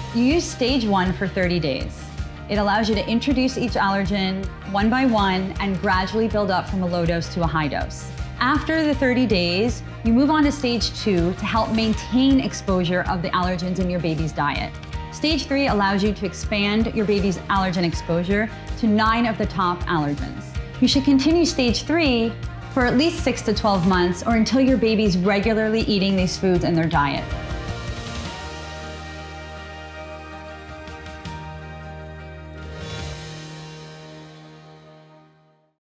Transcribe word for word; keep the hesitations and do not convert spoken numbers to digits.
You use stage one for thirty days. It allows you to introduce each allergen one by one and gradually build up from a low dose to a high dose. After the thirty days, you move on to stage two to help maintain exposure of the allergens in your baby's diet. Stage three allows you to expand your baby's allergen exposure to nine of the top allergens. You should continue stage three for at least six to twelve months or until your baby's regularly eating these foods in their diet.